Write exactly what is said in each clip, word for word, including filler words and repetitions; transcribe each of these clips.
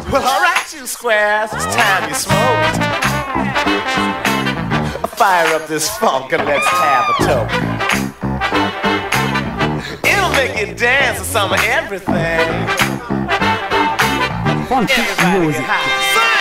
Well, alright, you squares, it's time you smoked. Fire up this funk and let's have a toke. It'll make you dance to some of everything. Everybody get high.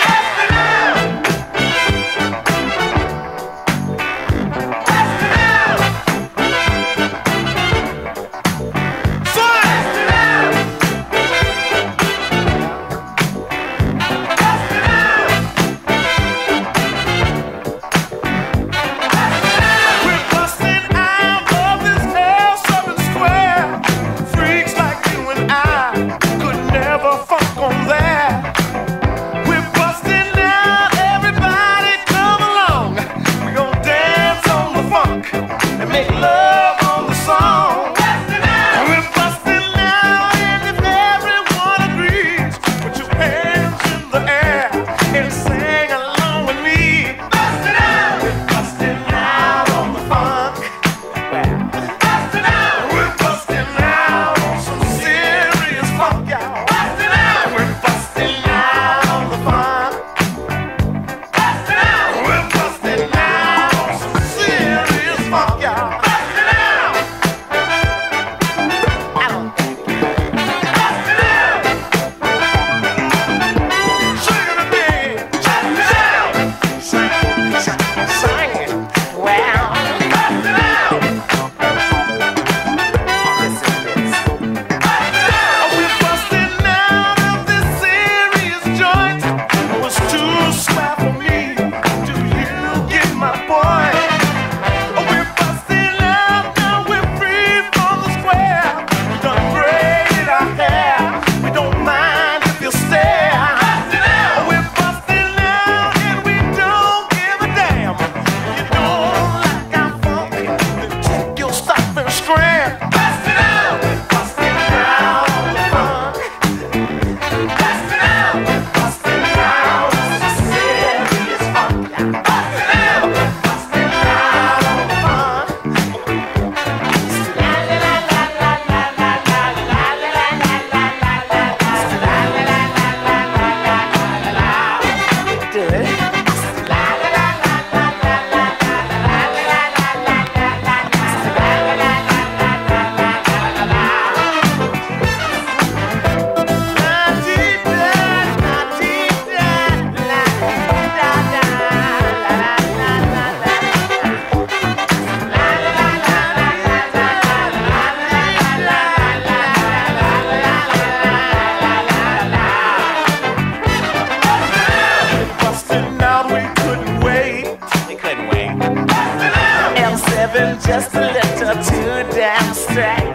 Just a little too damn straight.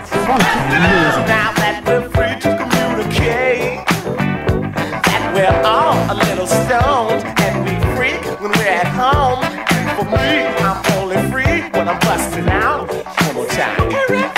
Now that we're free to communicate, that we're all a little stoned and we freak when we're at home. For me, I'm only free when I'm busting out one more time.